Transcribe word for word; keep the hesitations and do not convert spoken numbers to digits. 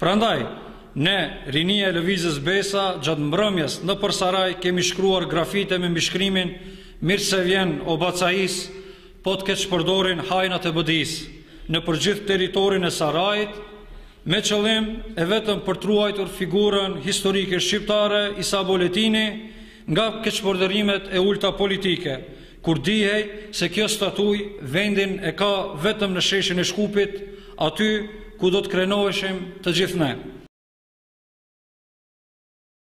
Prandaj, ne, rinia e lëvizjes Besa, gjatë mbrëmjes në Përsaraj kemi shkruar grafite me mbishkrimin mirë se vjen o Bacais, po të keq përdorin hajnat e Bëdis në përgjith teritorin e Sarajit, me qëllim e vetëm për truajtur figurën historike shqiptare Isa Boletini nga keqpërdorimet e ulta politike, kur dihej se kjo statuj vendin e ka vetëm në sheshin e Shkupit, aty ku do të krenoheshim të gjithë ne.